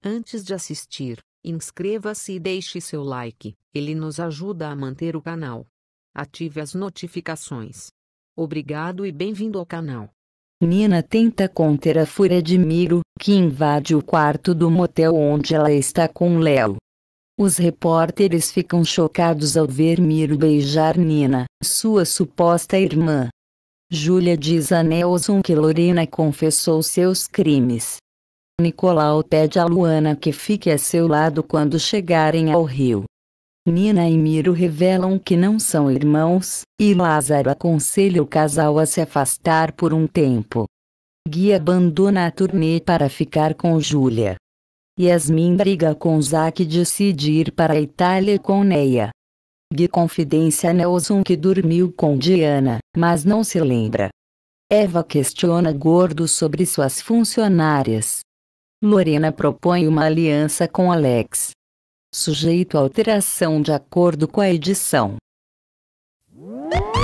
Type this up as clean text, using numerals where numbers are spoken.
Antes de assistir, inscreva-se e deixe seu like, ele nos ajuda a manter o canal. Ative as notificações. Obrigado e bem-vindo ao canal. Nina tenta conter a fúria de Miro, que invade o quarto do motel onde ela está com Léo. Os repórteres ficam chocados ao ver Miro beijar Nina, sua suposta irmã. Júlia diz a Nelson que Lorena confessou seus crimes. Nicolau pede a Luana que fique a seu lado quando chegarem ao Rio. Nina e Miro revelam que não são irmãos, e Lázaro aconselha o casal a se afastar por um tempo. Gui abandona a turnê para ficar com Júlia. Yasmin briga com Zack e decide ir para a Itália com Neia. Gui confidencia a Nelson que dormiu com Diana, mas não se lembra. Eva questiona Gordo sobre suas funcionárias. Lorena propõe uma aliança com Alex. Sujeito a alteração de acordo com a edição.